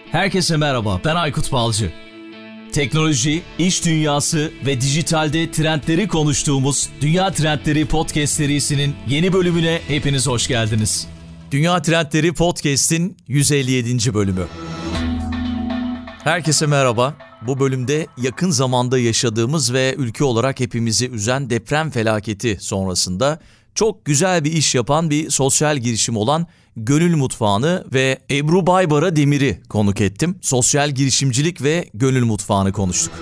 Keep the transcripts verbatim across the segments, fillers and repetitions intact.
Herkese merhaba, ben Aykut Balcı. Teknoloji, iş dünyası ve dijitalde trendleri konuştuğumuz Dünya Trendleri Podcast serisinin yeni bölümüne hepiniz hoş geldiniz. Dünya Trendleri Podcast'in yüz elli yedinci bölümü. Herkese merhaba. Bu bölümde yakın zamanda yaşadığımız ve ülke olarak hepimizi üzen deprem felaketi sonrasında çok güzel bir iş yapan bir sosyal girişim olan Gönül Mutfağı'nı ve Ebru Baybara Demir'i konuk ettim. Sosyal girişimcilik ve Gönül Mutfağı'nı konuştuk.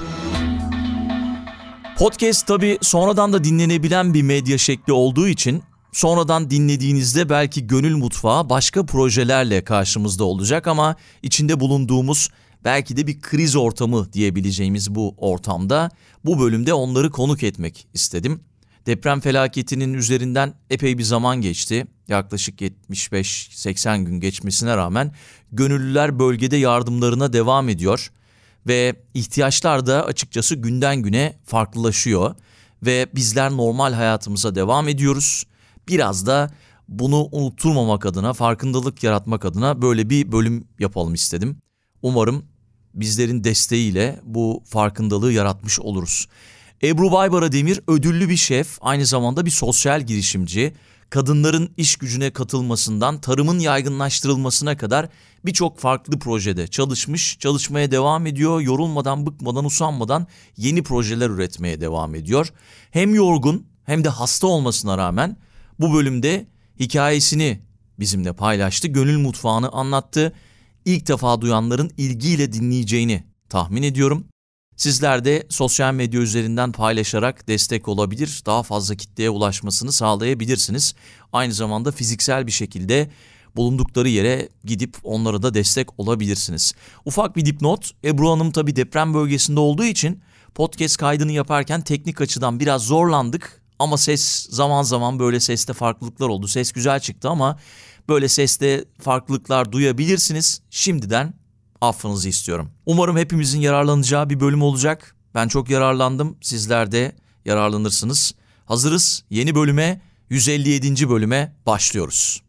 Podcast tabii sonradan da dinlenebilen bir medya şekli olduğu için sonradan dinlediğinizde belki Gönül Mutfağı başka projelerle karşımızda olacak ama içinde bulunduğumuz belki de bir kriz ortamı diyebileceğimiz bu ortamda bu bölümde onları konuk etmek istedim. Deprem felaketinin üzerinden epey bir zaman geçti. Yaklaşık yetmiş beş seksen gün geçmesine rağmen gönüllüler bölgede yardımlarına devam ediyor. Ve ihtiyaçlar da açıkçası günden güne farklılaşıyor. Ve bizler normal hayatımıza devam ediyoruz. Biraz da bunu unutturmamak adına, farkındalık yaratmak adına böyle bir bölüm yapalım istedim. Umarım bizlerin desteğiyle bu farkındalığı yaratmış oluruz. Ebru Baybara Demir ödüllü bir şef, aynı zamanda bir sosyal girişimci. Kadınların iş gücüne katılmasından tarımın yaygınlaştırılmasına kadar birçok farklı projede çalışmış, çalışmaya devam ediyor. Yorulmadan, bıkmadan, usanmadan yeni projeler üretmeye devam ediyor. Hem yorgun hem de hasta olmasına rağmen bu bölümde hikayesini bizimle paylaştı. Gönül Mutfağı'nı anlattı. İlk defa duyanların ilgiyle dinleyeceğini tahmin ediyorum. Sizler de sosyal medya üzerinden paylaşarak destek olabilir, daha fazla kitleye ulaşmasını sağlayabilirsiniz. Aynı zamanda fiziksel bir şekilde bulundukları yere gidip onlara da destek olabilirsiniz. Ufak bir dipnot, Ebru Hanım tabii deprem bölgesinde olduğu için podcast kaydını yaparken teknik açıdan biraz zorlandık. Ama ses zaman zaman böyle seste farklılıklar oldu. Ses güzel çıktı ama böyle seste farklılıklar duyabilirsiniz. Şimdiden affınızı istiyorum. Umarım hepimizin yararlanacağı bir bölüm olacak. Ben çok yararlandım. Sizler de yararlanırsınız. Hazırız. Yeni bölüme, yüz elli yedinci bölüme başlıyoruz.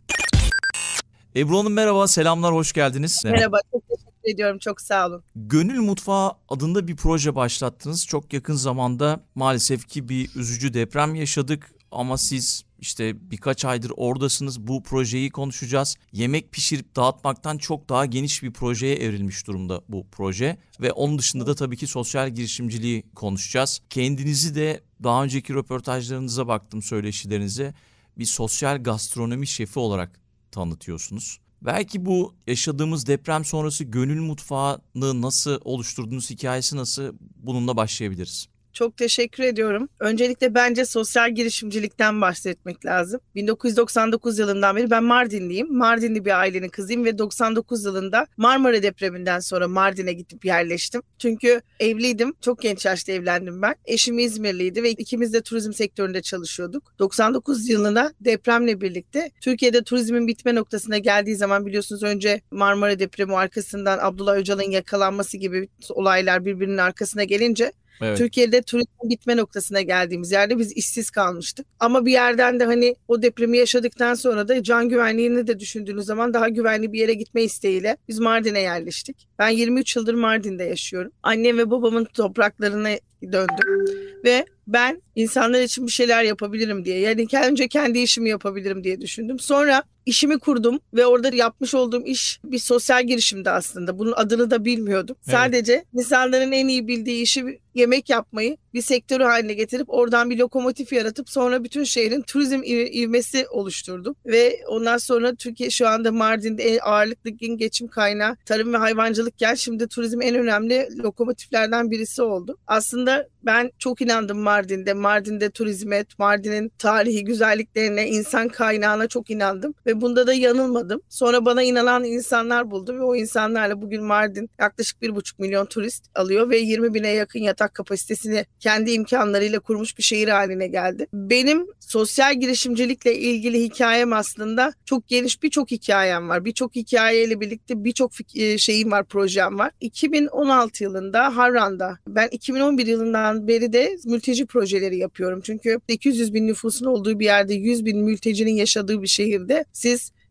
Ebru Hanım merhaba, selamlar, hoş geldiniz. Merhaba, çok teşekkür ediyorum. Çok sağ olun. Gönül Mutfağı adında bir proje başlattınız. Çok yakın zamanda maalesef ki bir üzücü deprem yaşadık. Ama siz işte birkaç aydır oradasınız. Bu projeyi konuşacağız. Yemek pişirip dağıtmaktan çok daha geniş bir projeye evrilmiş durumda bu proje. Ve onun dışında da tabii ki sosyal girişimciliği konuşacağız. Kendinizi de daha önceki röportajlarınıza baktım, söyleşilerinize. Bir sosyal gastronomi şefi olarak tanıtıyorsunuz. Belki bu yaşadığımız deprem sonrası Gönül Mutfağı'nı nasıl oluşturduğunuz, hikayesi nasıl, bununla başlayabiliriz. Çok teşekkür ediyorum. Öncelikle bence sosyal girişimcilikten bahsetmek lazım. bin dokuz yüz doksan dokuz yılından beri ben Mardinliyim. Mardinli bir ailenin kızıyım ve doksan dokuz yılında Marmara depreminden sonra Mardin'e gidip yerleştim. Çünkü evliydim. Çok genç yaşta evlendim ben. Eşim İzmirliydi ve ikimiz de turizm sektöründe çalışıyorduk. doksan dokuz yılında depremle birlikte Türkiye'de turizmin bitme noktasına geldiği zaman biliyorsunuz önce Marmara depremi, arkasından Abdullah Öcalan'ın yakalanması gibi olaylar birbirinin arkasına gelince evet, Türkiye'de turizmin bitme noktasına geldiğimiz yerde biz işsiz kalmıştık. Ama bir yerden de hani o depremi yaşadıktan sonra da can güvenliğini de düşündüğünüz zaman daha güvenli bir yere gitme isteğiyle biz Mardin'e yerleştik. Ben yirmi üç yıldır Mardin'de yaşıyorum. Annem ve babamın topraklarına döndüm ve ben insanlar için bir şeyler yapabilirim diye, yani önce kendi işimi yapabilirim diye düşündüm. Sonra işimi kurdum ve orada yapmış olduğum iş bir sosyal girişimdi aslında. Bunun adını da bilmiyordum. Evet. Sadece insanların en iyi bildiği işi, yemek yapmayı bir sektörü haline getirip oradan bir lokomotif yaratıp sonra bütün şehrin turizm ivmesi oluşturdum. Ve ondan sonra Türkiye şu anda Mardin'de ağırlıklı geçim kaynağı tarım ve hayvancılıkken şimdi turizm en önemli lokomotiflerden birisi oldu. Aslında ben çok inandım Mardin'de, Mardin'de turizme, Mardin'in tarihi güzelliklerine, insan kaynağına çok inandım ve bunda da yanılmadım. Sonra bana inanan insanlar buldum ve o insanlarla bugün Mardin yaklaşık bir buçuk milyon turist alıyor ve yirmi bine yakın yatak kapasitesini kendi imkanlarıyla kurmuş bir şehir haline geldi. Benim sosyal girişimcilikle ilgili hikayem aslında çok geniş, birçok hikayem var. Birçok hikayeyle birlikte birçok şeyim var, projem var. iki bin on altı yılında Harran'da, ben iki bin on bir yılından beri de mülteci projeleri yapıyorum. Çünkü sekiz yüz bin nüfusun olduğu bir yerde yüz bin mültecinin yaşadığı bir şehirde siz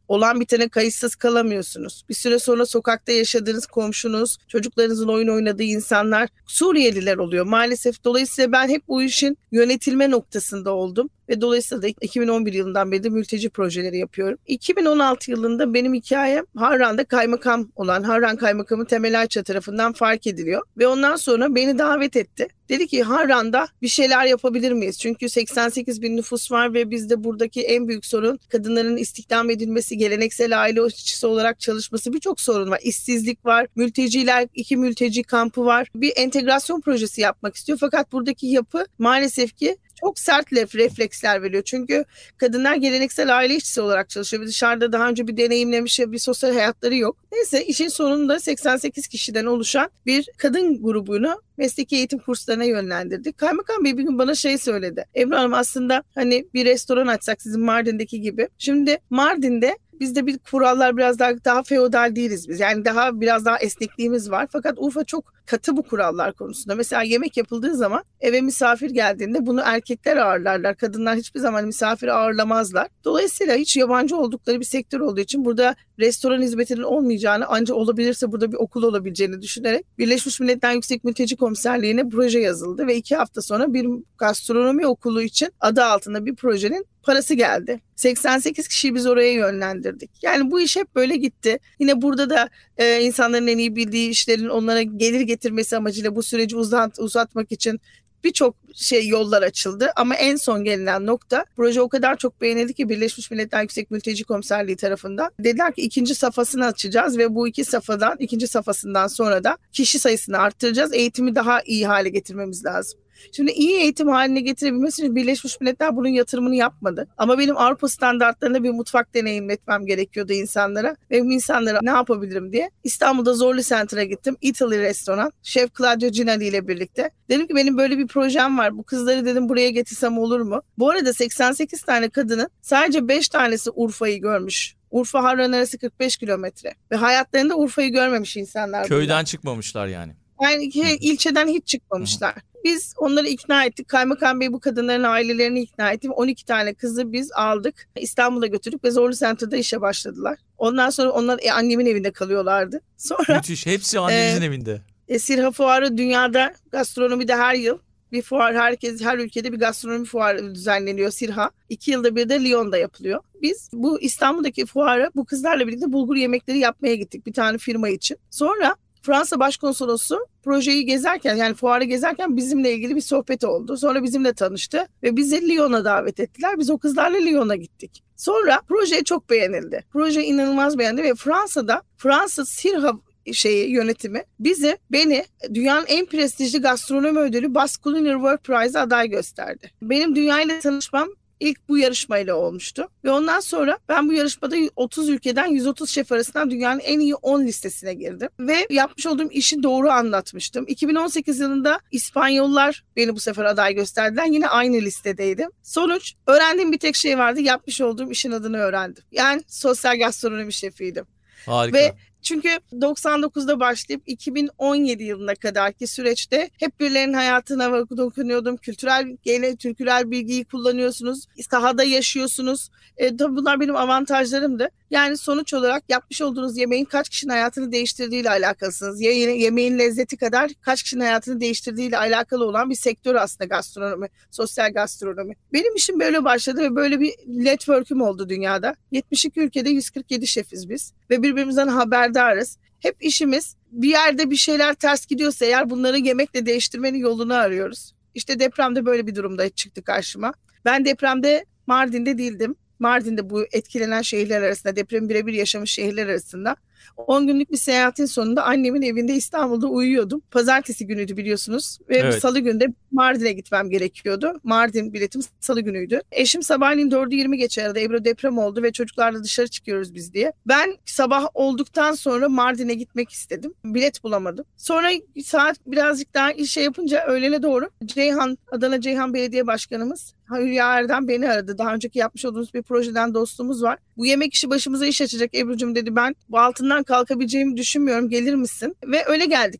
Olan bitene kayıtsız kalamıyorsunuz. Bir süre sonra sokakta yaşadığınız komşunuz, çocuklarınızın oyun oynadığı insanlar Suriyeliler oluyor maalesef. Dolayısıyla ben hep bu işin yönetilme noktasında oldum. Ve dolayısıyla da iki bin on bir yılından beri de mülteci projeleri yapıyorum. iki bin on altı yılında benim hikayem Harran'da kaymakam olan Harran Kaymakamı Temel Ayça tarafından fark ediliyor. Ve ondan sonra beni davet etti. Dedi ki Harran'da bir şeyler yapabilir miyiz? Çünkü seksen sekiz bin nüfus var ve bizde buradaki en büyük sorun kadınların istihdam edilmesi, geleneksel aile işçisi olarak çalışması, birçok sorun var. İşsizlik var, mülteciler, iki mülteci kampı var. Bir entegrasyon projesi yapmak istiyor. Fakat buradaki yapı maalesef ki çok sert refleksler veriyor. Çünkü kadınlar geleneksel aile işçisi olarak çalışıyor. Dışarıda daha önce bir deneyimlemiş, bir sosyal hayatları yok. Neyse işin sonunda seksen sekiz kişiden oluşan bir kadın grubunu mesleki eğitim kurslarına yönlendirdik. Kaymakam Bey bir gün bana şey söyledi. Ebru Hanım aslında hani bir restoran açsak sizin Mardin'deki gibi. Şimdi Mardin'de bizde bir kurallar biraz daha daha feodal değiliz biz. Yani daha biraz daha esnekliğimiz var. Fakat Urfa çok katı bu kurallar konusunda. Mesela yemek yapıldığı zaman eve misafir geldiğinde bunu erkekler ağırlarlar. Kadınlar hiçbir zaman misafir ağırlamazlar. Dolayısıyla hiç yabancı oldukları bir sektör olduğu için burada restoran hizmetinin olmayacağını, ancak olabilirse burada bir okul olabileceğini düşünerek Birleşmiş Milletler Yüksek Mülteci Komiserliği'ne proje yazıldı ve iki hafta sonra bir gastronomi okulu için adı altında bir projenin parası geldi. seksen sekiz kişiyi biz oraya yönlendirdik. Yani bu iş hep böyle gitti. Yine burada da e, insanların en iyi bildiği işlerin onlara gelir getirmesi amacıyla bu süreci uzat, uzatmak için birçok şey yollar açıldı ama en son gelinen nokta proje o kadar çok beğenildi ki Birleşmiş Milletler Yüksek Mülteci Komiserliği tarafından dediler ki ikinci safhasını açacağız ve bu iki safhadan ikinci safhasından sonra da kişi sayısını arttıracağız. Eğitimi daha iyi hale getirmemiz lazım. Şimdi iyi eğitim haline getirebilmesi için Birleşmiş Milletler bunun yatırımını yapmadı. Ama benim Avrupa standartlarında bir mutfak deneyimletmem gerekiyordu insanlara. Ve bu insanlara ne yapabilirim diye İstanbul'da Zorlu Center'a gittim. Italy restoran. Şef Claudio Ginali ile birlikte. Dedim ki benim böyle bir projem var. Bu kızları dedim buraya getirsem olur mu? Bu arada seksen sekiz tane kadının sadece beş tanesi Urfa'yı görmüş. Urfa Harran arası kırk beş kilometre. Ve hayatlarında Urfa'yı görmemiş insanlar. Köyden bunlar. çıkmamışlar yani. Yani ilçeden hiç çıkmamışlar. Biz onları ikna ettik. Kaymakam Bey bu kadınların ailelerini ikna etti. on iki tane kızı biz aldık. İstanbul'a götürdük ve Zorlu Center'da işe başladılar. Ondan sonra onlar e, annemin evinde kalıyorlardı. Sonra müthiş. Hepsi annenizin e, evinde. E, Sirha Fuarı dünyada gastronomide her yıl bir fuar, herkes her ülkede bir gastronomi fuarı düzenleniyor Sirha. İki yılda bir de Lyon'da yapılıyor. Biz bu İstanbul'daki fuara bu kızlarla birlikte bulgur yemekleri yapmaya gittik bir tane firma için. Sonra Fransa Başkonsolosu projeyi gezerken yani fuarı gezerken bizimle ilgili bir sohbet oldu. Sonra bizimle tanıştı ve bizi Lyon'a davet ettiler. Biz o kızlarla Lyon'a gittik. Sonra proje çok beğenildi. Proje inanılmaz beğendi ve Fransa'da Fransa Sirha şeyi yönetimi bizi beni dünyanın en prestijli gastronomi ödülü Basque Culinary World Prize'a aday gösterdi. Benim dünyayla tanışmam İlk bu yarışmayla olmuştu. Ve ondan sonra ben bu yarışmada otuz ülkeden yüz otuz şef arasından dünyanın en iyi on listesine girdim. Ve yapmış olduğum işi doğru anlatmıştım. iki bin on sekiz yılında İspanyollar beni bu sefer aday gösterdiler. Yine aynı listedeydim. Sonuç öğrendiğim bir tek şey vardı. Yapmış olduğum işin adını öğrendim. Yani sosyal gastronomi şefiydim. Harika. Ve çünkü doksan dokuzda başlayıp iki bin on yedi yılına kadarki süreçte hep birilerinin hayatına dokunuyordum. Kültürel, gene kültürel bilgiyi kullanıyorsunuz. Sahada yaşıyorsunuz. E, tabii bunlar benim avantajlarımdı. Yani sonuç olarak yapmış olduğunuz yemeğin kaç kişinin hayatını değiştirdiğiyle alakalısınız. Ye, yemeğin lezzeti kadar kaç kişinin hayatını değiştirdiğiyle alakalı olan bir sektör aslında gastronomi, sosyal gastronomi. Benim işim böyle başladı ve böyle bir network'üm oldu dünyada. yetmiş iki ülkede yüz kırk yedi şefiz biz ve birbirimizden haberdarız. Hep işimiz bir yerde bir şeyler ters gidiyorsa eğer bunları yemekle değiştirmenin yolunu arıyoruz. İşte depremde böyle bir durumda çıktı karşıma. Ben depremde Mardin'de değildim. Mardin'de bu etkilenen şehirler arasında, depremi birebir yaşamış şehirler arasında on günlük bir seyahatin sonunda annemin evinde İstanbul'da uyuyordum. Pazartesi günüydü biliyorsunuz ve evet. Salı günü de Mardin'e gitmem gerekiyordu. Mardin biletim salı günüydü. Eşim sabahleyin dördü yirmi geçe aradı. Ebru deprem oldu ve çocuklarla dışarı çıkıyoruz biz diye. Ben sabah olduktan sonra Mardin'e gitmek istedim. Bilet bulamadım. Sonra saat birazcık daha işe yapınca öğlene doğru Ceyhan, Adana Ceyhan Belediye Başkanımız Hülya Erdem beni aradı. Daha önceki yapmış olduğumuz bir projeden dostumuz var. Bu yemek işi başımıza iş açacak Ebru'cum dedi. Ben bu altından kalkabileceğimi düşünmüyorum. Gelir misin? Ve öyle geldik biz.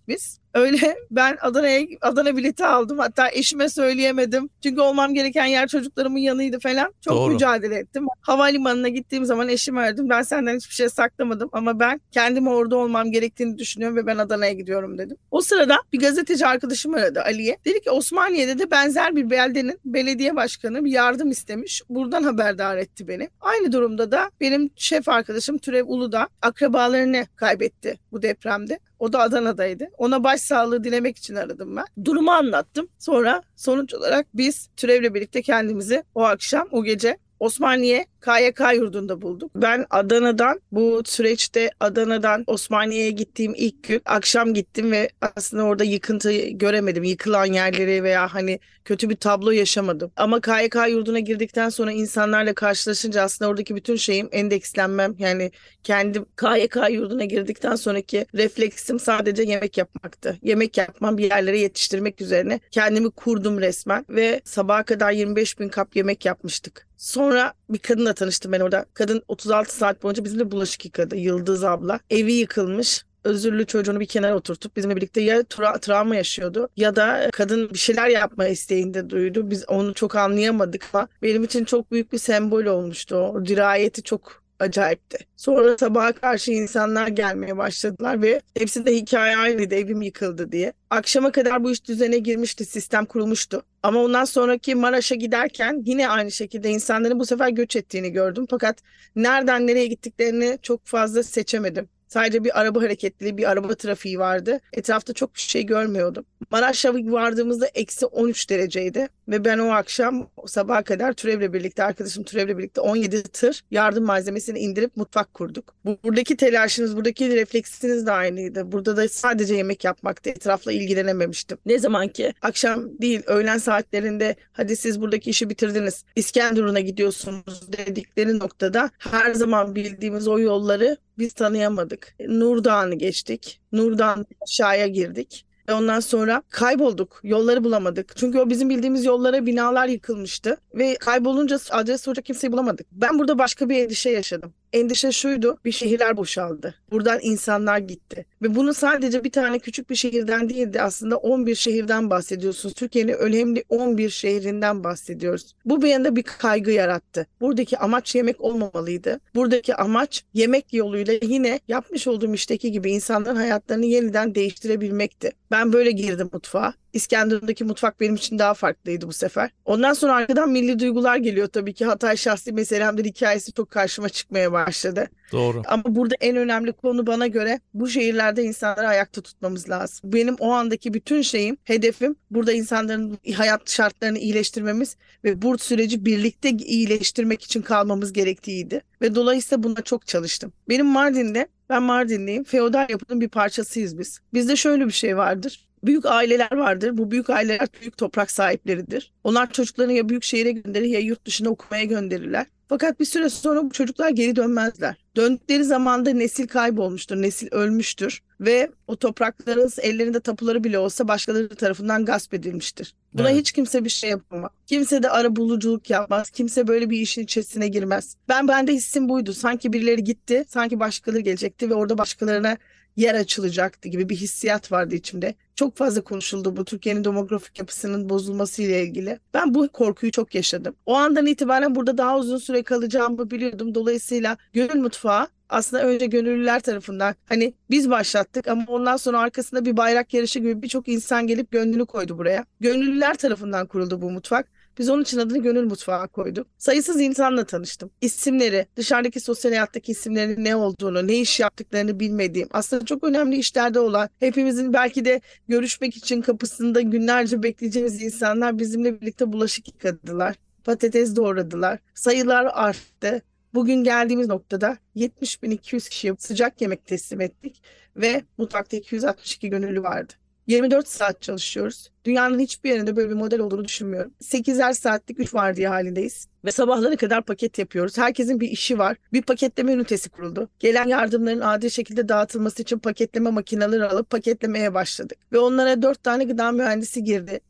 Öyle ben Adana'ya Adana bileti aldım. Hatta eşime söyleyemedim. Çünkü olmam gereken yer çocuklarımın yanıydı falan. Çok Doğru. mücadele ettim. Havalimanına gittiğim zaman eşimi aradım. Ben senden hiçbir şey saklamadım ama ben kendime orada olmam gerektiğini düşünüyorum ve ben Adana'ya gidiyorum dedim. O sırada bir gazeteci arkadaşım aradı, Aliye. Dedi ki Osmaniye'de de benzer bir beldenin belediye başkanı bir yardım istemiş. Buradan haberdar etti beni. Aynı durumda da benim şef arkadaşım Türev Uludağ akrabalarını kaybetti bu depremde. O da Adana'daydı. Ona başsağlığı dilemek için aradım ben. Durumu anlattım. Sonra sonuç olarak biz Türev'le birlikte kendimizi o akşam, o gece Osmaniye K Y K yurdunda bulduk. Ben Adana'dan, bu süreçte Adana'dan Osmaniye'ye gittiğim ilk gün akşam gittim ve aslında orada yıkıntı göremedim. Yıkılan yerleri veya hani kötü bir tablo yaşamadım. Ama K Y K yurduna girdikten sonra insanlarla karşılaşınca aslında oradaki bütün şeyim, endekslenmem, yani kendim K Y K yurduna girdikten sonraki refleksim sadece yemek yapmaktı. Yemek yapmam, bir yerlere yetiştirmek üzerine kendimi kurdum resmen ve sabaha kadar yirmi beş bin kap yemek yapmıştık. Sonra bir kadınla tanıştım ben orada. Kadın otuz altı saat boyunca bizimle bulaşık yıkadı. Yıldız abla. Evi yıkılmış. Özürlü çocuğunu bir kenara oturtup bizimle birlikte ya tra- travma yaşıyordu ya da kadın bir şeyler yapma isteğinde duydu. Biz onu çok anlayamadık ama benim için çok büyük bir sembol olmuştu o. O dirayeti çok acayipti. Sonra sabaha karşı insanlar gelmeye başladılar ve hepsi de hikaye aynıydı, evim yıkıldı diye. Akşama kadar bu iş düzene girmişti, sistem kurulmuştu. Ama ondan sonraki Maraş'a giderken yine aynı şekilde insanların bu sefer göç ettiğini gördüm. Fakat nereden nereye gittiklerini çok fazla seçemedim. Sadece bir araba hareketliliği, bir araba trafiği vardı. Etrafta çok bir şey görmüyordum. Maraş'a vardığımızda eksi on üç dereceydi. Ve ben o akşam sabaha kadar Türev'le birlikte, arkadaşım Türev'le birlikte on yedi tır yardım malzemesini indirip mutfak kurduk. Buradaki telaşınız, buradaki refleksiniz de aynıydı. Burada da sadece yemek yapmaktı. Etrafla ilgilenememiştim. Ne zaman ki akşam değil, öğlen saatlerinde hadi siz buradaki işi bitirdiniz, İskenderun'a gidiyorsunuz dedikleri noktada her zaman bildiğimiz o yolları biz tanıyamadık. Nur Dağı'nı geçtik. Nur Dağı'nın aşağıya girdik. Ve ondan sonra kaybolduk. Yolları bulamadık. Çünkü o bizim bildiğimiz yollara binalar yıkılmıştı. Ve kaybolunca adres soracak kimseyi bulamadık. Ben burada başka bir endişe yaşadım. Endişe şuydu: bir şehirler boşaldı. Buradan insanlar gitti. Ve bunu sadece bir tane küçük bir şehirden değildi. Aslında on bir şehirden bahsediyorsunuz. Türkiye'nin önemli on bir şehrinden bahsediyoruz. Bu bir yanda bir kaygı yarattı. Buradaki amaç yemek olmamalıydı. Buradaki amaç yemek yoluyla yine yapmış olduğum işteki gibi insanların hayatlarını yeniden değiştirebilmekti. Ben böyle girdim mutfağa. İskenderun'daki mutfak benim için daha farklıydı bu sefer. Ondan sonra arkadan milli duygular geliyor tabii ki. Hatay şahsi meselemdir hikayesi çok karşıma çıkmaya başladı. Doğru. Ama burada en önemli konu bana göre bu şehirlerde insanları ayakta tutmamız lazım. Benim o andaki bütün şeyim, hedefim burada insanların hayat şartlarını iyileştirmemiz ve bu süreci birlikte iyileştirmek için kalmamız gerektiğiydi. Ve dolayısıyla buna çok çalıştım. Benim Mardin'de, ben Mardinliyim, feodal yapının bir parçasıyız biz. Bizde şöyle bir şey vardır. Büyük aileler vardır. Bu büyük aileler büyük toprak sahipleridir. Onlar çocuklarını ya büyük şehire gönderir ya yurt dışına okumaya gönderirler. Fakat bir süre sonra bu çocuklar geri dönmezler. Döndükleri zamanda nesil kaybolmuştur, nesil ölmüştür ve o toprakların ellerinde tapuları bile olsa başkaları tarafından gasp edilmiştir. Buna Evet. hiç kimse bir şey yapamaz. Kimse de arabuluculuk yapmaz. Kimse böyle bir işin içerisine girmez. Ben bende hissim buydu. Sanki birileri gitti, sanki başkaları gelecekti ve orada başkalarına yer açılacaktı gibi bir hissiyat vardı içimde. Çok fazla konuşuldu bu Türkiye'nin demografik yapısının bozulması ile ilgili. Ben bu korkuyu çok yaşadım. O andan itibaren burada daha uzun süre kalacağımı biliyordum. Dolayısıyla Gönül Mutfağı aslında önce gönüllüler tarafından, hani biz başlattık ama ondan sonra arkasında bir bayrak yarışı gibi birçok insan gelip gönlünü koydu buraya. Gönüllüler tarafından kuruldu bu mutfak. Biz onun için adını Gönül Mutfağı koyduk. Sayısız insanla tanıştım. İsimleri, dışarıdaki sosyal hayattaki isimlerinin ne olduğunu, ne iş yaptıklarını bilmediğim, aslında çok önemli işlerde olan, hepimizin belki de görüşmek için kapısında günlerce bekleyeceğimiz insanlar bizimle birlikte bulaşık yıkadılar. Patates doğradılar. Sayılar arttı. Bugün geldiğimiz noktada yetmiş bin iki yüz kişiye sıcak yemek teslim ettik ve mutfakta iki yüz altmış iki gönüllü vardı. yirmi dört saat çalışıyoruz. Dünyanın hiçbir yerinde böyle bir model olduğunu düşünmüyorum. sekizer saatlik üç vardiya halindeyiz. Ve sabahlara kadar paket yapıyoruz. Herkesin bir işi var. Bir paketleme ünitesi kuruldu. Gelen yardımların adil şekilde dağıtılması için paketleme makineleri alıp paketlemeye başladık. Ve onlara dört tane gıda mühendisi girdi.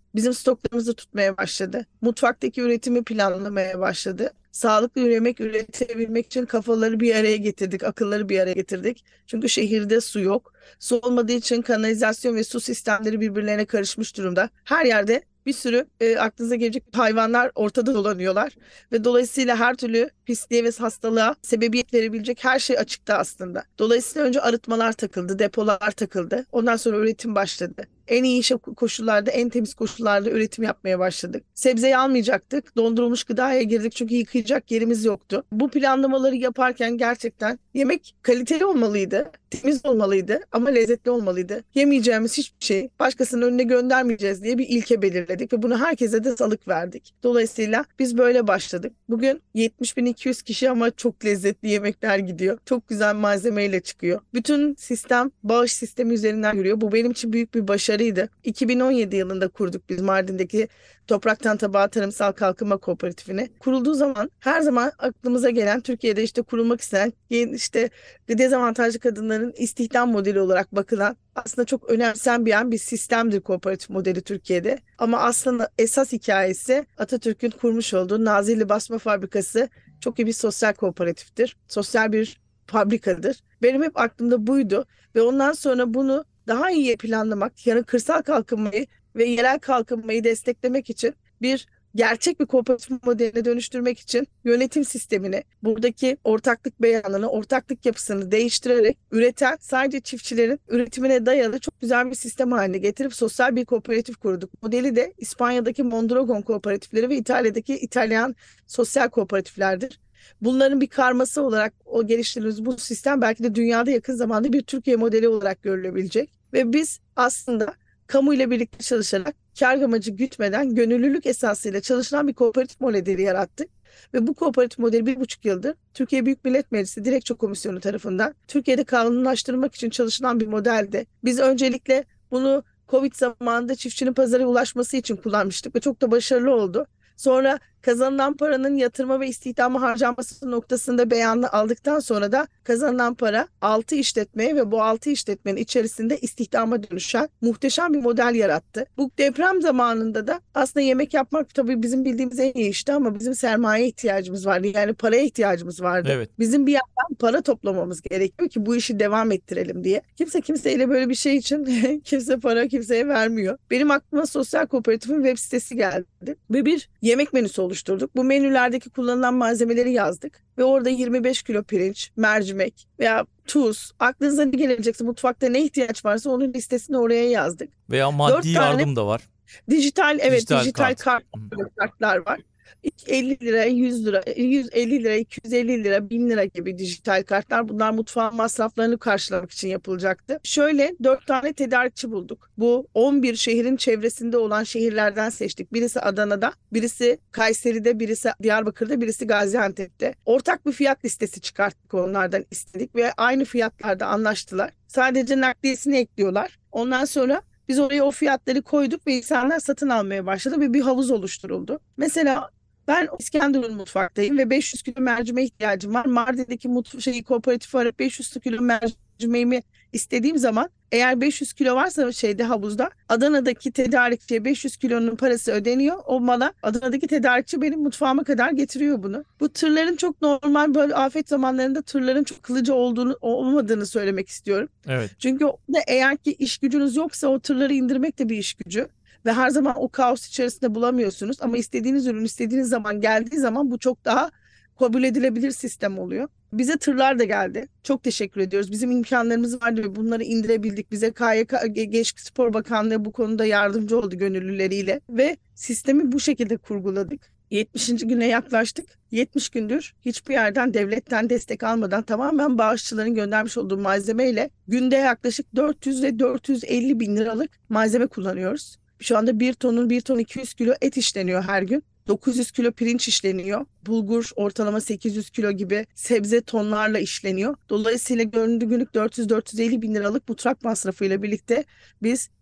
Bizim stoklarımızı tutmaya başladı. Mutfaktaki üretimi planlamaya başladı. Sağlıklı yemek üretebilmek için kafaları bir araya getirdik, akılları bir araya getirdik. Çünkü şehirde su yok. Su olmadığı için kanalizasyon ve su sistemleri birbirlerine karışmış durumda. Her yerde bir sürü e, aklınıza gelecek hayvanlar ortada dolanıyorlar. Ve dolayısıyla her türlü pisliğe ve hastalığa sebebiyet verebilecek her şey açıkta aslında. Dolayısıyla önce arıtmalar takıldı, depolar takıldı. Ondan sonra üretim başladı. En iyi iş koşullarda, en temiz koşullarda üretim yapmaya başladık. Sebzeyi almayacaktık. Dondurulmuş gıdaya girdik çünkü yıkayacak yerimiz yoktu. Bu planlamaları yaparken gerçekten yemek kaliteli olmalıydı, temiz olmalıydı ama lezzetli olmalıydı. Yemeyeceğimiz hiçbir şey başkasının önüne göndermeyeceğiz diye bir ilke belirledik ve bunu herkese de salık verdik. Dolayısıyla biz böyle başladık. Bugün yetmiş bin iki yüz kişi ama çok lezzetli yemekler gidiyor. Çok güzel malzemeyle çıkıyor. Bütün sistem bağış sistemi üzerinden yürüyor. Bu benim için büyük bir başarı. iki bin on yedi yılında kurduk biz Mardin'deki Topraktan Tabağa Tarımsal Kalkınma Kooperatifini. Kurulduğu zaman her zaman aklımıza gelen, Türkiye'de işte kurulmak istenen, işte dezavantajlı kadınların istihdam modeli olarak bakılan, aslında çok önemsenmeyen bir sistemdir kooperatif modeli Türkiye'de. Ama aslında esas hikayesi Atatürk'ün kurmuş olduğu Nazilli Basma Fabrikası çok iyi bir sosyal kooperatiftir. Sosyal bir fabrikadır. Benim hep aklımda buydu ve ondan sonra bunu daha iyi planlamak, yani kırsal kalkınmayı ve yerel kalkınmayı desteklemek için bir gerçek bir kooperatif modeline dönüştürmek için yönetim sistemini, buradaki ortaklık beyanını, ortaklık yapısını değiştirerek üreten sadece çiftçilerin üretimine dayalı çok güzel bir sistem haline getirip sosyal bir kooperatif kurduk. Modeli de İspanya'daki Mondragon kooperatifleri ve İtalya'daki İtalyan sosyal kooperatiflerdir. Bunların bir karması olarak o geliştirdiğimiz bu sistem belki de dünyada yakın zamanda bir Türkiye modeli olarak görülebilecek. Ve biz aslında kamu ile birlikte çalışarak kar amacı gütmeden gönüllülük esasıyla çalışılan bir kooperatif modeli yarattık. Ve bu kooperatif modeli bir buçuk yıldır Türkiye Büyük Millet Meclisi Dilekçe Komisyonu tarafından Türkiye'de kanunlaştırılmak için çalışılan bir modeldi. Biz öncelikle bunu Covid zamanında çiftçinin pazara ulaşması için kullanmıştık ve çok da başarılı oldu. Sonra kazanılan paranın yatırıma ve istihdama harcanması noktasında beyanını aldıktan sonra da kazanılan para altı işletmeye ve bu altı işletmenin içerisinde istihdama dönüşen muhteşem bir model yarattı. Bu deprem zamanında da aslında yemek yapmak tabii bizim bildiğimiz en iyi işti ama bizim sermaye ihtiyacımız vardı. Yani paraya ihtiyacımız vardı. Evet. Bizim bir yandan para toplamamız gerekiyor ki bu işi devam ettirelim diye. Kimse kimseyle böyle bir şey için kimse para kimseye vermiyor. Benim aklıma sosyal kooperatifin web sitesi geldi ve bir yemek menüsü oluşturduk. Bu menülerdeki kullanılan malzemeleri yazdık ve orada yirmi beş kilo pirinç, mercimek veya tuz, aklınıza ne gelecekse mutfakta ne ihtiyaç varsa onun listesini oraya yazdık. Veya maddi yardım da var. Dijital evet Dijital dijital kart. kart, kartlar var. elli lira, yüz lira, yüz elli lira, iki yüz elli lira, bin lira gibi dijital kartlar. Bunlar mutfağın masraflarını karşılamak için yapılacaktı. Şöyle dört tane tedarikçi bulduk. Bu on bir şehrin çevresinde olan şehirlerden seçtik. Birisi Adana'da, birisi Kayseri'de, birisi Diyarbakır'da, birisi Gaziantep'te. Ortak bir fiyat listesi çıkarttık, onlardan istedik ve aynı fiyatlarda anlaştılar. Sadece nakliyesini ekliyorlar. Ondan sonra biz oraya o fiyatları koyduk ve insanlar satın almaya başladı ve bir havuz oluşturuldu. Mesela ben İskenderun mutfaktayım ve beş yüz kilo mercimeğe ihtiyacım var. Mardin'deki mutf- şeyi kooperatifi arayıp beş yüz kilo mercimeğimi istediğim zaman eğer beş yüz kilo varsa şeyde havuzda Adana'daki tedarikçiye beş yüz kilonun parası ödeniyor. O mala Adana'daki tedarikçi benim mutfağıma kadar getiriyor bunu. Bu tırların çok normal böyle afet zamanlarında tırların çok kılıcı olduğunu olmadığını söylemek istiyorum. Evet. Çünkü orada eğer ki iş gücünüz yoksa o tırları indirmek de bir iş gücü. Ve her zaman o kaos içerisinde bulamıyorsunuz. Ama istediğiniz ürün istediğiniz zaman geldiği zaman bu çok daha kabul edilebilir sistem oluyor. Bize tırlar da geldi. Çok teşekkür ediyoruz. Bizim imkanlarımız vardı ve bunları indirebildik. Bize K Y K, Gençlik Spor Bakanlığı bu konuda yardımcı oldu gönüllüleriyle. Ve sistemi bu şekilde kurguladık. yetmişinci güne yaklaştık. yetmiş gündür hiçbir yerden devletten destek almadan tamamen bağışçıların göndermiş olduğu malzemeyle günde yaklaşık dört yüz ve dört yüz elli bin liralık malzeme kullanıyoruz. Şu anda bir tonun bir ton iki yüz kilo et işleniyor her gün. dokuz yüz kilo pirinç işleniyor. Bulgur ortalama sekiz yüz kilo gibi sebze tonlarla işleniyor. Dolayısıyla göründüğü günlük dört yüz dört yüz elli bin liralık mutfak masrafıyla birlikte biz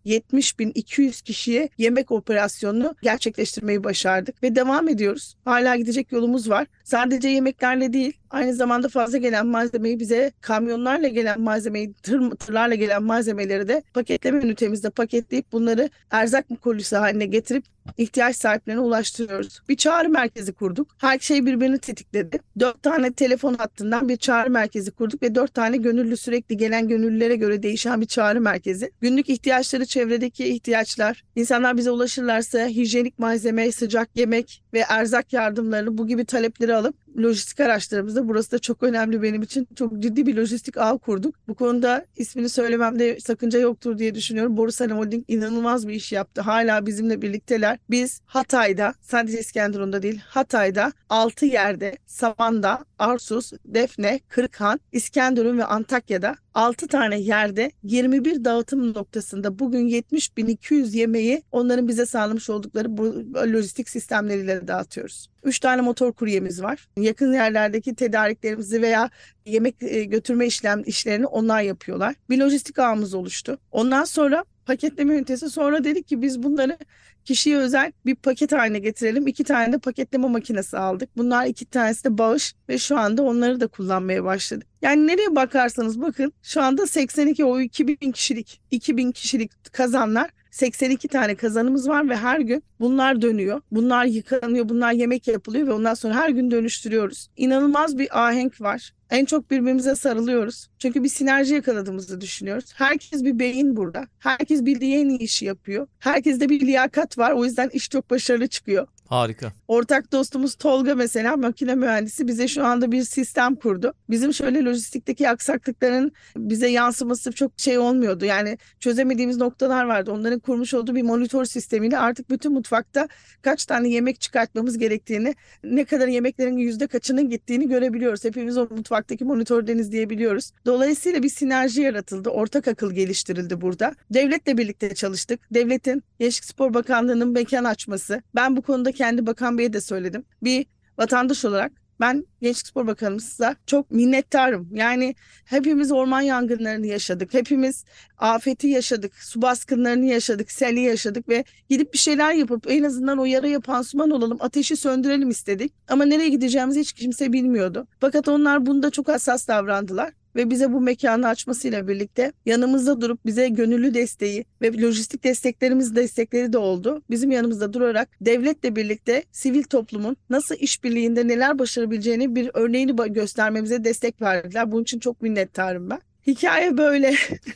yetmiş bin iki yüz kişiye yemek operasyonunu gerçekleştirmeyi başardık ve devam ediyoruz. Hala gidecek yolumuz var. Sadece yemeklerle değil, aynı zamanda fazla gelen malzemeyi bize kamyonlarla gelen malzemeyi, tır, tırlarla gelen malzemeleri de paketleme ünitemizde paketleyip bunları erzak kolisi haline getirip ihtiyaç sahiplerine ulaştırıyoruz. Bir çağrı merkezi kurduk. Her şey birbirini tetikledi. Dört tane telefon hattından bir çağrı merkezi kurduk ve dört tane gönüllü, sürekli gelen gönüllülere göre değişen bir çağrı merkezi. Günlük ihtiyaçları, çevredeki ihtiyaçlar, insanlar bize ulaşırlarsa hijyenik malzeme, sıcak yemek ve erzak yardımlarını, bu gibi talepleri alıp lojistik araçlarımızda, burası da çok önemli benim için, çok ciddi bir lojistik ağ kurduk. Bu konuda ismini söylememde sakınca yoktur diye düşünüyorum. Borusan Holding inanılmaz bir iş yaptı. Hala bizimle birlikteler. Biz Hatay'da, sadece İskenderun'da değil, Hatay'da altı yerde, Savan'da, Arsus, Defne, Kırıkhan, İskenderun ve Antakya'da altı tane yerde yirmi bir dağıtım noktasında bugün yetmiş bin iki yüz yemeği onların bize sağlamış oldukları bu lojistik sistemleriyle dağıtıyoruz. üç tane motor kuryemiz var. Yakın yerlerdeki tedariklerimizi veya yemek götürme işlem işlerini onlar yapıyorlar. Bir lojistik ağımız oluştu. Ondan sonra paketleme ünitesi, sonra dedik ki biz bunları kişiye özel bir paket haline getirelim. İki tane de paketleme makinesi aldık. Bunlar iki tanesi de bağış ve şu anda onları da kullanmaya başladık. Yani nereye bakarsanız bakın şu anda seksen iki, o iki bin kişilik iki bin kişilik kazanlar, seksen iki tane kazanımız var ve her gün bunlar dönüyor. Bunlar yıkanıyor, bunlar yemek yapılıyor ve ondan sonra her gün dönüştürüyoruz. İnanılmaz bir ahenk var. En çok birbirimize sarılıyoruz. Çünkü bir sinerji yakaladığımızı düşünüyoruz. Herkes bir beyin burada. Herkes bildiği en iyi işi yapıyor. Herkeste bir liyakat var. O yüzden iş çok başarılı çıkıyor. Harika. Ortak dostumuz Tolga mesela, makine mühendisi, bize şu anda bir sistem kurdu. Bizim şöyle lojistikteki aksaklıkların bize yansıması çok şey olmuyordu. Yani çözemediğimiz noktalar vardı. Onların kurmuş olduğu bir monitör sistemiyle artık bütün mutfakta kaç tane yemek çıkartmamız gerektiğini, ne kadar yemeklerin yüzde kaçının gittiğini görebiliyoruz. Hepimiz o mutfaktaki monitörden izleyebiliyoruz. Dolayısıyla bir sinerji yaratıldı. Ortak akıl geliştirildi burada. Devletle birlikte çalıştık. Devletin, Gençlik Spor Bakanlığı'nın mekan açması. Ben bu konuda kendi Bakan Bey'e de söyledim. Bir vatandaş olarak ben Gençlik Spor Bakanımıza çok minnettarım. Yani hepimiz orman yangınlarını yaşadık. Hepimiz afeti yaşadık. Su baskınlarını yaşadık. Seli yaşadık ve gidip bir şeyler yapıp en azından o yaraya pansuman olalım, ateşi söndürelim istedik. Ama nereye gideceğimizi hiç kimse bilmiyordu. Fakat onlar bunda çok hassas davrandılar. Ve bize bu mekanı açmasıyla birlikte yanımızda durup bize gönüllü desteği ve lojistik desteklerimiz destekleri de oldu. Bizim yanımızda durarak devletle birlikte sivil toplumun nasıl işbirliğinde neler başarabileceğini bir örneğini göstermemize destek verdiler. Bunun için çok minnettarım ben. Hikaye böyle.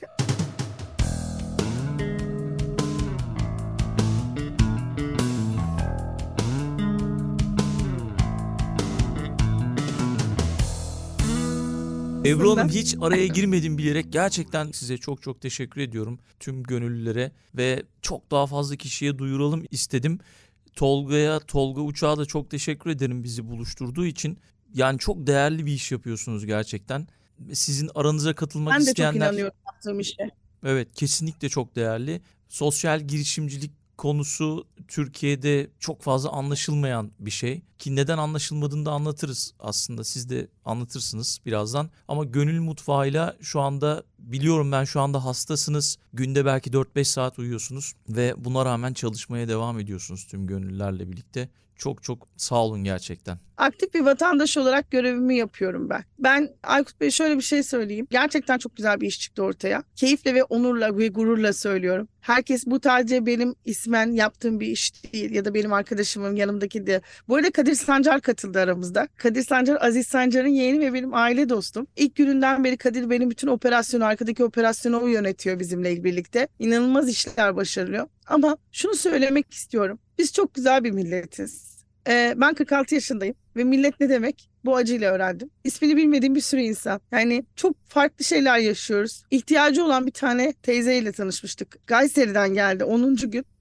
Ebru Hanım, hiç araya girmedim bilerek, gerçekten size çok çok teşekkür ediyorum, tüm gönüllülere, ve çok daha fazla kişiye duyuralım istedim. Tolga'ya, Tolga Uçak'a da çok teşekkür ederim bizi buluşturduğu için. Yani çok değerli bir iş yapıyorsunuz gerçekten. Sizin aranıza katılmak Ben de isteyenler... çok inanıyorum yaptığım işe. Evet, kesinlikle çok değerli. Sosyal girişimcilik konusu Türkiye'de çok fazla anlaşılmayan bir şey. Ki neden anlaşılmadığını da anlatırız aslında. Siz de anlatırsınız birazdan. Ama Gönül Mutfağı'yla şu anda, biliyorum ben, şu anda hastasınız. Günde belki dört beş saat uyuyorsunuz. Ve buna rağmen çalışmaya devam ediyorsunuz tüm gönüllülerle birlikte. Çok çok sağ olun gerçekten. Aktif bir vatandaş olarak görevimi yapıyorum ben. Ben Aykut Bey şöyle bir şey söyleyeyim. Gerçekten çok güzel bir iş çıktı ortaya. Keyifle ve onurla ve gururla söylüyorum. Herkes, bu sadece benim ismen yaptığım bir iş değil ya da benim arkadaşımın yanımdaki de. Bu arada Kadir Sancar katıldı aramızda. Kadir Sancar, Aziz Sancar'ın yeğeni ve benim aile dostum. İlk gününden beri Kadir benim bütün operasyonu, arkadaki operasyonu o yönetiyor bizimle birlikte. İnanılmaz işler başarılıyor. Ama şunu söylemek istiyorum. Biz çok güzel bir milletiz. Ee, ben kırk altı yaşındayım ve millet ne demek? Bu acıyla öğrendim. İsmini bilmediğim bir sürü insan. Yani çok farklı şeyler yaşıyoruz. İhtiyacı olan bir tane teyzeyle tanışmıştık. Kayseri'den geldi onuncu gün.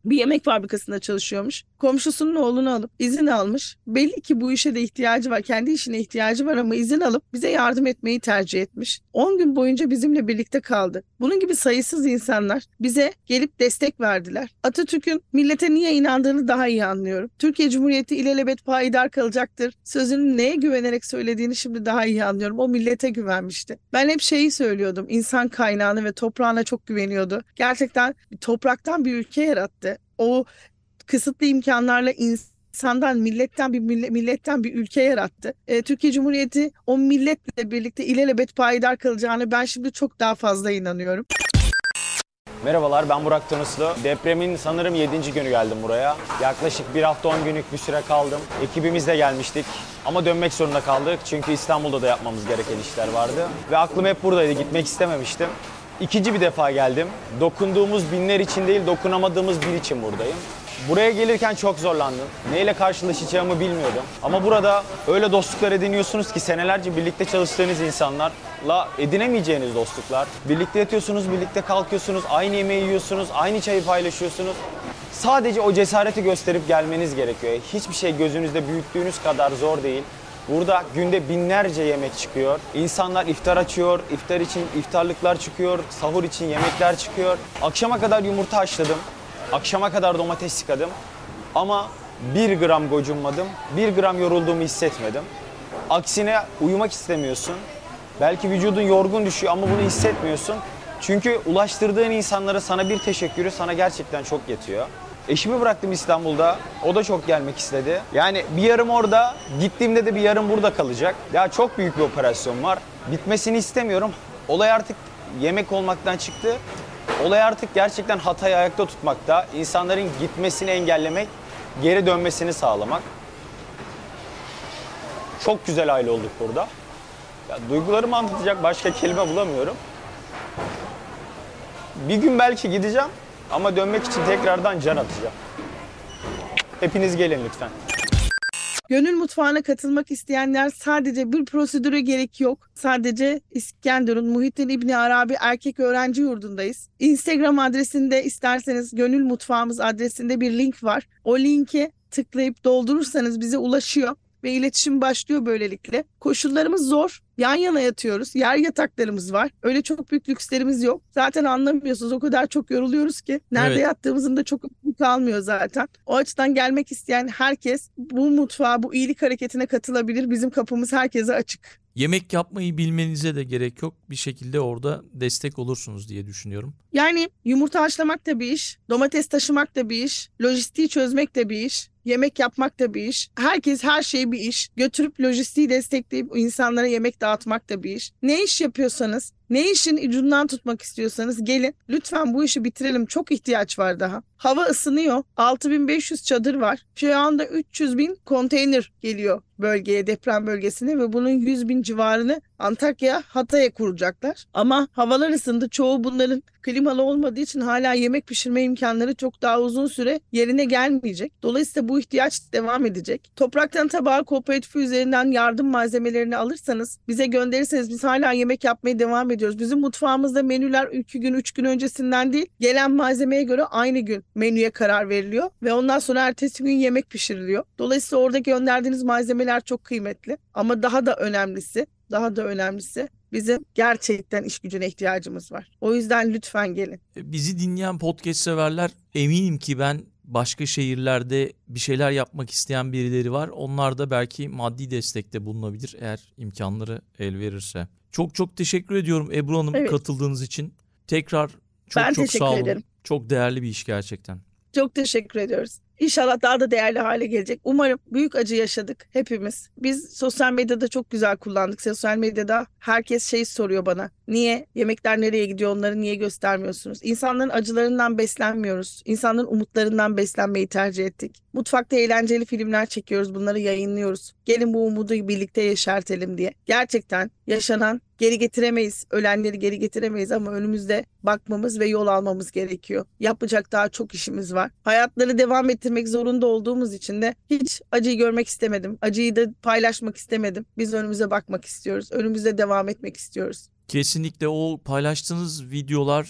bir yemek fabrikasında çalışıyormuş. Komşusunun oğlunu alıp izin almış. Belli ki bu işe de ihtiyacı var. Kendi işine ihtiyacı var ama izin alıp bize yardım etmeyi tercih etmiş. on gün boyunca bizimle birlikte kaldı. Bunun gibi sayısız insanlar bize gelip destek verdiler. Atatürk'ün millete niye inandığını daha iyi anlıyorum. Türkiye Cumhuriyeti ilelebet payidar kalacaktır. Sözünün neye güvenerek söylediğini şimdi daha iyi anlıyorum. O millete güvenmişti. Ben hep şeyi söylüyordum. İnsan kaynağına ve toprağına çok güveniyordu. Gerçekten topraktan bir ülke yarattı. O kısıtlı imkanlarla insandan, milletten bir milletten bir ülke yarattı. E, Türkiye Cumhuriyeti o milletle birlikte ilelebet payidar kalacağını ben şimdi çok daha fazla inanıyorum. Merhabalar, ben Burak Tunuslu. Depremin sanırım yedinci günü geldim buraya. Yaklaşık bir hafta on günlük bir süre kaldım. Ekibimizle gelmiştik ama dönmek zorunda kaldık çünkü İstanbul'da da yapmamız gereken işler vardı. Ve aklım hep buradaydı, gitmek istememiştim. İkinci bir defa geldim. Dokunduğumuz binler için değil, dokunamadığımız bir için buradayım. Buraya gelirken çok zorlandım. Neyle karşılaşacağımı bilmiyordum. Ama burada öyle dostluklar ediniyorsunuz ki senelerce birlikte çalıştığınız insanlarla edinemeyeceğiniz dostluklar. Birlikte yatıyorsunuz, birlikte kalkıyorsunuz, aynı yemeği yiyorsunuz, aynı çayı paylaşıyorsunuz. Sadece o cesareti gösterip gelmeniz gerekiyor. Hiçbir şey gözünüzde büyüttüğünüz kadar zor değil. Burada günde binlerce yemek çıkıyor. İnsanlar iftar açıyor, iftar için iftarlıklar çıkıyor, sahur için yemekler çıkıyor. Akşama kadar yumurta haşladım. Akşama kadar domates yıkadım ama bir gram gocunmadım, bir gram yorulduğumu hissetmedim. Aksine uyumak istemiyorsun. Belki vücudun yorgun düşüyor ama bunu hissetmiyorsun. Çünkü ulaştırdığın insanlara sana bir teşekkürü sana gerçekten çok yetiyor. Eşimi bıraktım İstanbul'da, o da çok gelmek istedi. Yani bir yarım orada, gittiğimde de bir yarım burada kalacak. Ya çok büyük bir operasyon var, bitmesini istemiyorum. Olay artık yemek olmaktan çıktı. Olay artık gerçekten Hatay'ı ayakta tutmakta, insanların gitmesini engellemek, geri dönmesini sağlamak. Çok güzel aile olduk burada. Ya, duygularımı anlatacak başka kelime bulamıyorum. Bir gün belki gideceğim ama dönmek için tekrardan can atacağım. Hepiniz gelin lütfen. Gönül Mutfağı'na katılmak isteyenler sadece bir prosedüre gerek yok. Sadece İskenderun Muhittin İbni Arabi Erkek Öğrenci Yurdu'ndayız. Instagram adresinde isterseniz Gönül Mutfağımız adresinde bir link var. O linke tıklayıp doldurursanız bize ulaşıyor ve iletişim başlıyor böylelikle. Koşullarımız zor. Yan yana yatıyoruz. Yer yataklarımız var. Öyle çok büyük lükslerimiz yok. Zaten anlamıyorsunuz. O kadar çok yoruluyoruz ki. Nerede evet. yattığımızın da çok önemli kalmıyor zaten. O açıdan gelmek isteyen herkes bu mutfağa, bu iyilik hareketine katılabilir. Bizim kapımız herkese açık. Yemek yapmayı bilmenize de gerek yok. Bir şekilde orada destek olursunuz diye düşünüyorum. Yani yumurta haşlamak da bir iş, domates taşımak da bir iş, lojistiği çözmek de bir iş, yemek yapmak da bir iş. Herkes her şey bir iş. Götürüp lojistiği destekleyip insanlara yemek dağıtmak da bir iş. Ne iş yapıyorsanız, ne işin ucundan tutmak istiyorsanız gelin. Lütfen bu işi bitirelim. Çok ihtiyaç var daha. Hava ısınıyor. altı bin beş yüz çadır var. Şu anda üç yüz bin konteyner geliyor bölgeye, deprem bölgesine ve bunun yüz bin civarını Antakya, Hatay'a kuracaklar. Ama havalar ısındı. Çoğu bunların klimalı olmadığı için hala yemek pişirme imkanları çok daha uzun süre yerine gelmeyecek. Dolayısıyla bu ihtiyaç devam edecek. Topraktan Tabağa Kooperatifi üzerinden yardım malzemelerini alırsanız, bize gönderirseniz biz hala yemek yapmaya devam ediyoruz. Bizim mutfağımızda menüler iki gün, üç gün öncesinden değil, gelen malzemeye göre aynı gün menüye karar veriliyor ve ondan sonra ertesi gün yemek pişiriliyor. Dolayısıyla orada gönderdiğiniz malzemeler çok kıymetli. Ama daha da önemlisi, daha da önemlisi bizim gerçekten iş gücüne ihtiyacımız var. O yüzden lütfen gelin. Bizi dinleyen podcast severler, eminim ki ben başka şehirlerde bir şeyler yapmak isteyen birileri var. Onlar da belki maddi destekte bulunabilir eğer imkanları el verirse. Çok çok teşekkür ediyorum Ebru Hanım evet. katıldığınız için. Tekrar çok ben çok sağ olun. Ederim. Çok değerli bir iş gerçekten. Çok teşekkür ediyoruz. İnşallah daha da değerli hale gelecek. Umarım büyük acı yaşadık hepimiz. Biz sosyal medyada çok güzel kullandık. Sosyal medyada herkes şey soruyor bana. Niye? Yemekler nereye gidiyor? Onları niye göstermiyorsunuz? İnsanların acılarından beslenmiyoruz. İnsanların umutlarından beslenmeyi tercih ettik. Mutfakta eğlenceli filmler çekiyoruz. Bunları yayınlıyoruz. Gelin bu umudu birlikte yeşertelim diye. Gerçekten yaşanan geri getiremeyiz. Ölenleri geri getiremeyiz ama önümüzde bakmamız ve yol almamız gerekiyor. Yapacak daha çok işimiz var. Hayatları devam ettirmek zorunda olduğumuz için de hiç acıyı görmek istemedim. Acıyı da paylaşmak istemedim. Biz önümüze bakmak istiyoruz. Önümüze devam etmek istiyoruz. Kesinlikle o paylaştığınız videolar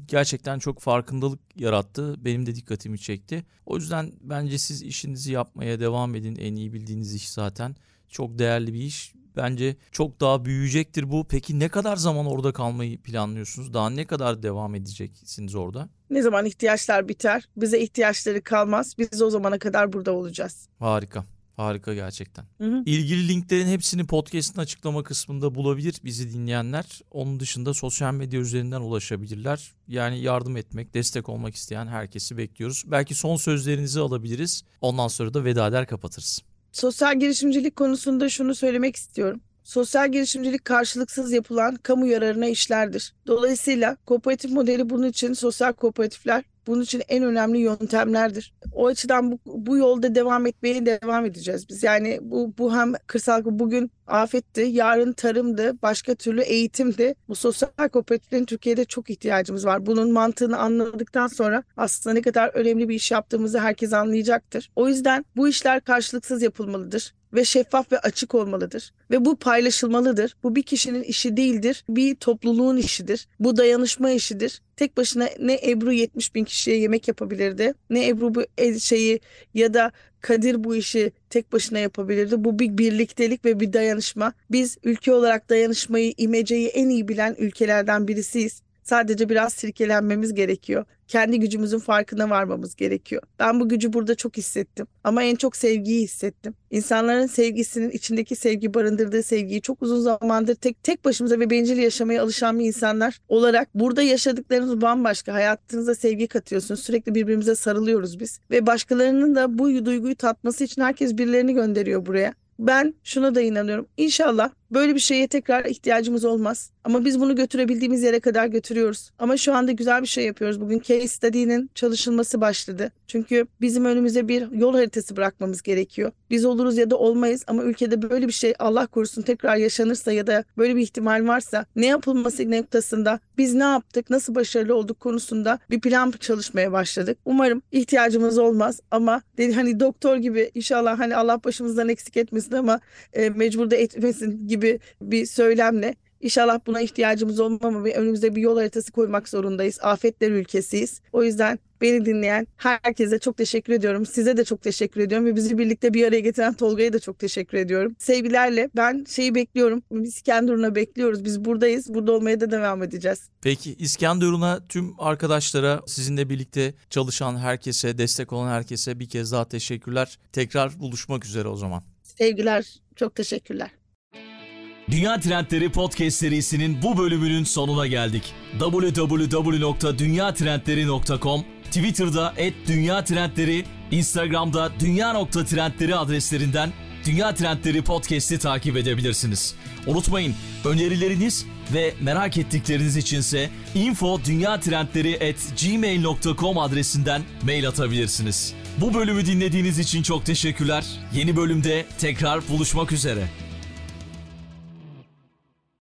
gerçekten çok farkındalık yarattı. Benim de dikkatimi çekti. O yüzden bence siz işinizi yapmaya devam edin. En iyi bildiğiniz iş zaten. Çok değerli bir iş. Bence çok daha büyüyecektir bu. Peki ne kadar zaman orada kalmayı planlıyorsunuz? Daha ne kadar devam edeceksiniz orada? Ne zaman ihtiyaçlar biter, bize ihtiyaçları kalmaz. Biz o zamana kadar burada olacağız. Harika. Harika gerçekten. Hı hı. İlgili linklerin hepsini podcast'ın açıklama kısmında bulabilir bizi dinleyenler. Onun dışında sosyal medya üzerinden ulaşabilirler. Yani yardım etmek, destek olmak isteyen herkesi bekliyoruz. Belki son sözlerinizi alabiliriz. Ondan sonra da veda eder kapatırız. Sosyal girişimcilik konusunda şunu söylemek istiyorum. Sosyal girişimcilik karşılıksız yapılan kamu yararına işlerdir. Dolayısıyla kooperatif modeli bunun için, sosyal kooperatifler bunun için en önemli yöntemlerdir. O açıdan bu, bu yolda devam etmeye devam edeceğiz biz. Yani bu, bu hem kırsal, bugün afetti, yarın tarımdı, başka türlü eğitimdi. Bu sosyal kooperatiflerin Türkiye'de çok ihtiyacımız var. Bunun mantığını anladıktan sonra aslında ne kadar önemli bir iş yaptığımızı herkes anlayacaktır. O yüzden bu işler karşılıksız yapılmalıdır ve şeffaf ve açık olmalıdır. Ve bu paylaşılmalıdır. Bu bir kişinin işi değildir, bir topluluğun işidir. Bu dayanışma işidir. Tek başına ne Ebru yetmiş bin kişiye yemek yapabilirdi, ne Ebru bu şeyi ya da Kadir bu işi tek başına yapabilirdi. Bu bir birliktelik ve bir dayanışma. Biz ülke olarak dayanışmayı, imeceyi en iyi bilen ülkelerden birisiyiz. Sadece biraz sirkelenmemiz gerekiyor. Kendi gücümüzün farkına varmamız gerekiyor. Ben bu gücü burada çok hissettim. Ama en çok sevgiyi hissettim. İnsanların sevgisinin içindeki sevgi, barındırdığı sevgiyi çok uzun zamandır tek tek başımıza ve bencil yaşamaya alışan bir insanlar olarak burada yaşadıklarımız bambaşka. Hayatınıza sevgi katıyorsunuz. Sürekli birbirimize sarılıyoruz biz. Ve başkalarının da bu duyguyu tatması için herkes birilerini gönderiyor buraya. Ben şuna da inanıyorum. İnşallah böyle bir şeye tekrar ihtiyacımız olmaz. Ama biz bunu götürebildiğimiz yere kadar götürüyoruz. Ama şu anda güzel bir şey yapıyoruz. Bugün case study'nin çalışılması başladı. Çünkü bizim önümüze bir yol haritası bırakmamız gerekiyor. Biz oluruz ya da olmayız ama ülkede böyle bir şey Allah korusun tekrar yaşanırsa ya da böyle bir ihtimal varsa ne yapılması noktasında biz ne yaptık, nasıl başarılı olduk konusunda bir plan çalışmaya başladık. Umarım ihtiyacımız olmaz ama hani doktor gibi inşallah hani Allah başımızdan eksik etmesin ama e, mecbur da etmesin gibi bir söylemle İnşallah buna ihtiyacımız olmamalı ve önümüze bir yol haritası koymak zorundayız. Afetler ülkesiyiz. O yüzden beni dinleyen herkese çok teşekkür ediyorum. Size de çok teşekkür ediyorum ve bizi birlikte bir araya getiren Tolga'ya da çok teşekkür ediyorum. Sevgilerle ben şeyi bekliyorum. Biz İskenderun'a bekliyoruz. Biz buradayız. Burada olmaya da devam edeceğiz. Peki İskenderun'a tüm arkadaşlara, sizinle birlikte çalışan herkese, destek olan herkese bir kez daha teşekkürler. Tekrar buluşmak üzere o zaman. Sevgiler. Çok teşekkürler. Dünya Trendleri Podcast serisinin bu bölümünün sonuna geldik. double-u double-u double-u nokta dünya trendleri nokta com, Twitter'da et dünya trendleri, Instagram'da dünya nokta trendleri adreslerinden Dünya Trendleri Podcast'i takip edebilirsiniz. Unutmayın, önerileriniz ve merak ettikleriniz içinse info dünya trendleri at gmail nokta com adresinden mail atabilirsiniz. Bu bölümü dinlediğiniz için çok teşekkürler. Yeni bölümde tekrar buluşmak üzere.